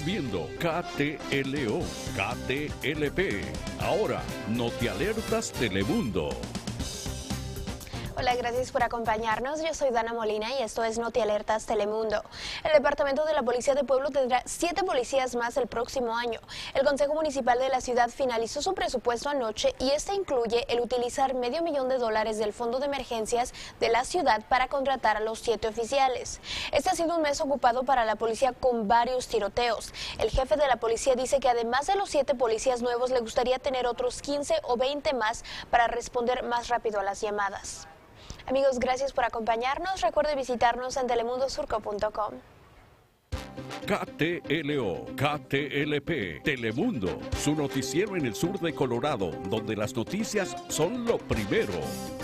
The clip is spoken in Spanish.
viendo KTLO, KTLP. Ahora, Notialertas Telemundo. Hola, gracias por acompañarnos. Yo soy Dana Molina y esto es Notialertas Telemundo. El Departamento de la Policía de Pueblo tendrá 7 policías más el próximo año. El Consejo Municipal de la ciudad finalizó su presupuesto anoche y este incluye el utilizar $500,000 del Fondo de Emergencias de la ciudad para contratar a los 7 oficiales. Este ha sido un mes ocupado para la policía con varios tiroteos. El jefe de la policía dice que además de los 7 policías nuevos, le gustaría tener otros 15 o 20 más para responder más rápido a las llamadas. Amigos, gracias por acompañarnos. Recuerde visitarnos en telemundosurco.com. KTLO, KTLP, Telemundo, su noticiero en el sur de Colorado, donde las noticias son lo primero.